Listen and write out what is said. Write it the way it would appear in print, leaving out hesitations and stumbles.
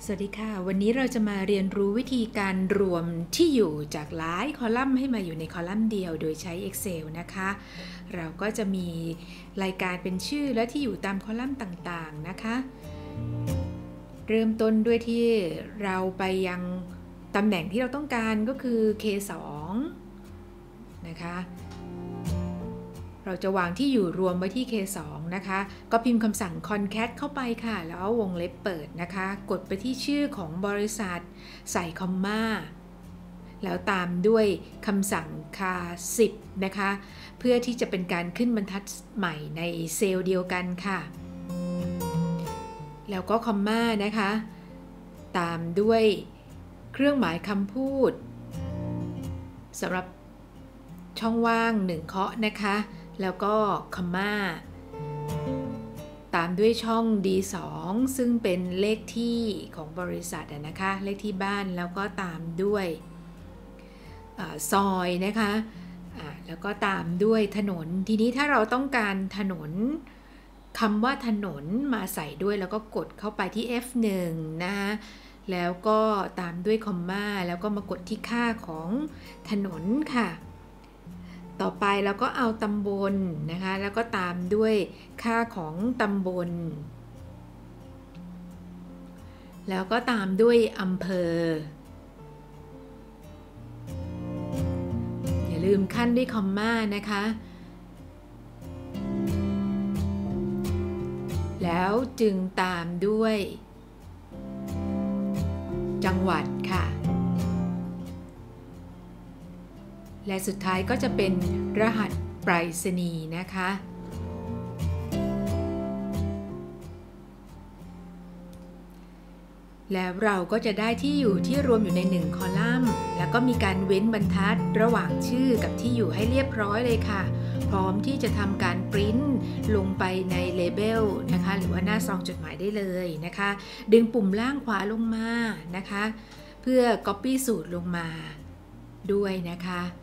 สวัสดีค่ะวันนี้เราจะมาเรียนรู้วิธีการรวมที่อยู่จากหลายคอลัมน์ให้มาอยู่ในคอลัมน์เดียวโดยใช้ Excel นะคะเราก็จะมีรายการเป็นชื่อและที่อยู่ตามคอลัมน์ต่างๆนะคะเริ่มต้นด้วยที่เราไปยังตำแหน่งที่เราต้องการก็คือ K2 นะคะเราจะวางที่อยู่รวมไว้ที่ K2 นะคะก็พิมพ์คำสั่ง concat เข้าไปค่ะแล้ววงเล็บเปิดนะคะกดไปที่ชื่อของบริษัทใส่คอมมาแล้วตามด้วยคำสั่ง K10 นะคะเพื่อที่จะเป็นการขึ้นบรรทัดใหม่ในเซลล์เดียวกันค่ะแล้วก็คอมมานะคะตามด้วยเครื่องหมายคำพูดสำหรับช่องว่าง1เคาะนะคะแล้วก็คอมมาตามด้วยช่อง D2 ซึ่งเป็นเลขที่ของบริษัทนะคะเลขที่บ้านแล้วก็ตามด้วยซอยนะคะแล้วก็ตามด้วยถนนทีนี้ถ้าเราต้องการถนนคำว่าถนนมาใส่ด้วยแล้วก็กดเข้าไปที่ F1 นะคะแล้วก็ตามด้วยคอมมาแล้วก็มากดที่ค่าของถนนค่ะต่อไปเราก็เอาตำบลนะคะแล้วก็ตามด้วยค่าของตำบลแล้วก็ตามด้วยอำเภออย่าลืมขั้นด้วยคอมมานะคะแล้วจึงตามด้วยจังหวัดค่ะและสุดท้ายก็จะเป็นรหัสไปรษณีย์นะคะแล้วเราก็จะได้ที่อยู่ที่รวมอยู่ใน1คอลัมน์แล้วก็มีการเว้นบรรทัดระหว่างชื่อกับที่อยู่ให้เรียบร้อยเลยค่ะพร้อมที่จะทำการปริ้นลงไปในเลเบลนะคะหรือว่าหน้าซองจดหมายได้เลยนะคะดึงปุ่มล่างขวาลงมานะคะเพื่อ Copy สูตรลงมาด้วยนะคะ